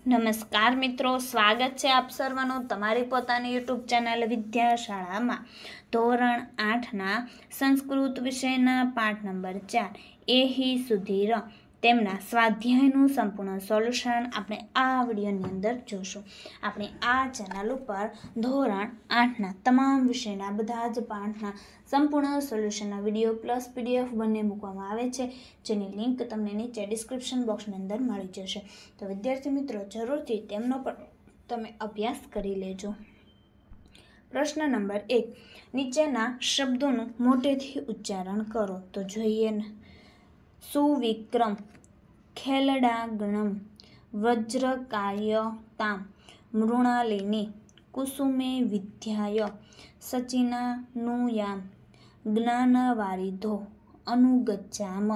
નમસ્કાર મિત્રો, સ્વાગત છે આપ સર્વનું તમારી પોતાની યુટ્યુબ ચેનલ વિદ્યાશાળામાં. ધોરણ 8ના સંસ્કૃત વિષયના પાઠ નંબર 4 એહી સુધી ર તેમના સ્વાધ્યાયનું સંપૂર્ણ સોલ્યુશન આપણે આ વિડીયોની અંદર જોશું. આપણે આ ચેનલ ઉપર ધોરણ 8ના તમામ વિષયના બધા જ પાઠના સંપૂર્ણ સોલ્યુશનના વિડીયો પ્લસ PDF બંને મૂકવામાં આવે છે, જેની લિંક તમને નીચે ડિસ્ક્રિપ્શન બોક્સની અંદર મળી જશે. તો વિદ્યાર્થી મિત્રો, જરૂરથી તેમનો પણ તમે અભ્યાસ કરી લેજો. પ્રશ્ન નંબર 1, નીચેના શબ્દોનું મોટેથી ઉચ્ચારણ કરો. તો જોઈએ ને. સુવિક્રમ, ખેલડાગણમ, વજ્રકાયતામ, મૃણાલિની, કુસુમે વિદ્યાય, સચિનાનુયામ, જ્ઞાનવારિધો, અનુગચ્છામ.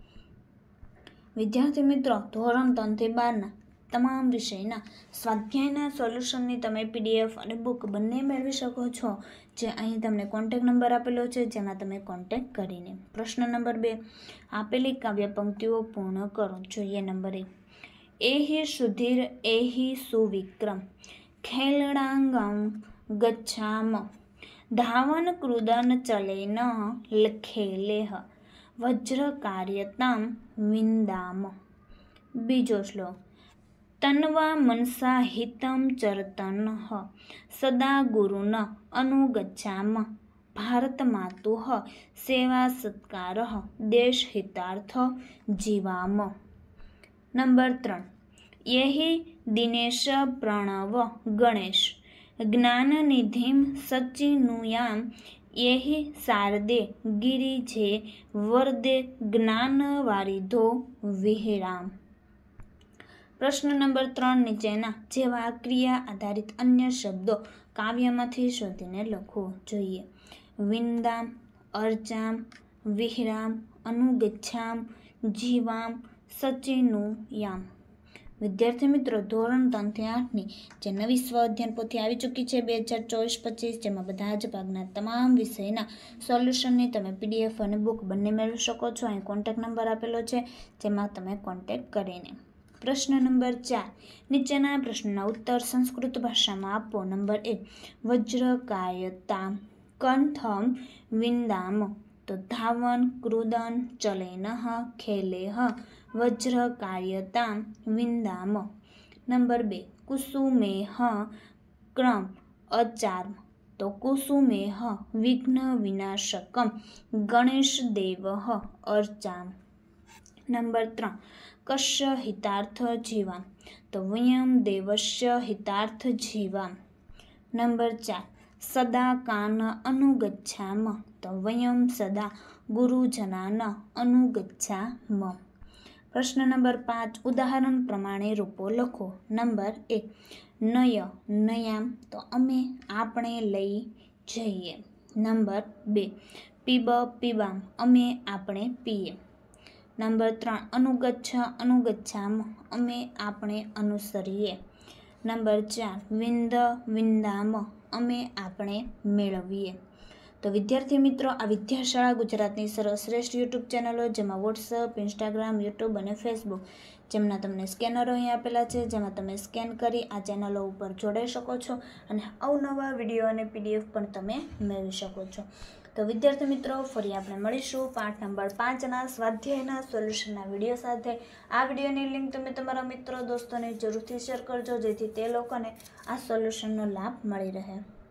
વિદ્યાર્થી મિત્રો, ધોરણ 3 થી 12ના તમામ વિષયના સ્વાધ્યાયના સોલ્યુશનની તમે PDF અને બુક બંને મેળવી શકો છો, જે અહીં તમને કોન્ટેક્ટ નંબર આપેલો છે, જેમાં તમે કોન્ટેક્ટ કરીને. પ્રશ્ન નંબર 2, આપેલી કાવ્ય પંક્તિઓ પૂર્ણ કરો. જોઈએ નંબર 1, એહી સુધીર એહી સુવિક્રમ, ખેલણાંગમ ગચ્છામ, ધાવન કૃદન ચલેન ખેલેહ, વજ્રકાર્યતામ વિંદામ. બીજો શ્લોક. તન્વા મનસા હિતમ ચરતન સદા ગુરુન અનુગચ્છામ, ભારત માતુઃ સેવા સત્કાર દેશ હિતાર્થ જીવામ. નંબર 3, યેહિ દિનેશ પ્રણવ ગણેશ, જ્ઞાનનિધિમ સચિનુયામ, યેહિ શારદે ગિરિજે વરદે, જ્ઞાનવારિધો વિહિરામ. પ્રશ્ન નંબર 3, નીચેના જેવા ક્રિયા આધારિત અન્ય શબ્દો કાવ્યમાંથી શોધીને લખો. જોઈએ. વિંદામ, અર્ચામ, વિહિરામ, અનુગચ્છામ, જીવામ, સચિનુયામ. વિદ્યાર્થી મિત્રો, ધોરણ 3 થી 8ની જે નવી સ્વ અધ્યયન પોથી આવી ચૂકી છે 2024-25, જેમાં બધા જ ભાગના તમામ વિષયના સોલ્યુશનની તમે PDF અને બુક બંને મેળવી શકો છો. અહીં કોન્ટેક્ટ નંબર આપેલો છે, જેમાં તમે કોન્ટેક્ટ કરીને. પ્રશ્ન નંબર 4, નીચેના પ્રશ્નના ઉત્તર સંસ્કૃત ભાષામાં આપો. નંબર 1, વજ્રકાયતામ કંઠમ વિંદામ. તો ધાવન કૃદન ચલેન ખેલેહ, વજ્રકાર્યતામ વિંદામ. નંબર 2, કુસુમેહ ક્રમ અચાર્મ. તો કુસુમેહ વિઘ્ન વિનાશકમ, ગણેશ દેવ અર્ચામ. નંબર 3, કસ્ય હિતાર્થ જીવામ. તો વયમ દેવસ્ય હિતાર્થ જીવામ. નંબર 4, સદા કાન અનુગચ્છામ. તો વયમ સદા ગુરુજનાન અનુગચ્છામ. પ્રશ્ન નંબર 5, ઉદાહરણ પ્રમાણે રૂપો લખો. નંબર 1, નય નયામ. તો અમે આપણે લઈ જઈએ. નંબર 2, પીબ પીબામ. અમે આપણે પીએ. નંબર 3, અનુગચ્છ અનુગચ્છામ. અમે આપણે અનુસરીએ. નંબર 4, વિંદ વિંદામ. અમે આપણે મેળવીએ. તો વિદ્યાર્થી મિત્રો, આ વિદ્યાશાળા ગુજરાતની સર્વશ્રેષ્ઠ યુટ્યુબ ચેનલો, જેમાં વોટ્સઅપ, ઇન્સ્ટાગ્રામ, યુટ્યુબ અને ફેસબુક, જેમના તમને સ્કેનરો અહીં આપેલા છે, જેમાં તમે સ્કેન કરી આ ચેનલો ઉપર જોડાઈ શકો છો અને અવનવા વિડીયો અને PDF પણ તમે મેળવી શકો છો. તો વિદ્યાર્થી મિત્રો, ફરી આપણે મળીશું પાઠ નંબર 5ના સ્વાધ્યાયના સોલ્યુશનના વિડીયો સાથે. આ વિડીયોની લિંક તમે તમારા મિત્રો દોસ્તોને જરૂરથી શેર કરજો, જેથી તે લોકોને આ સોલ્યુશનનો લાભ મળી રહે.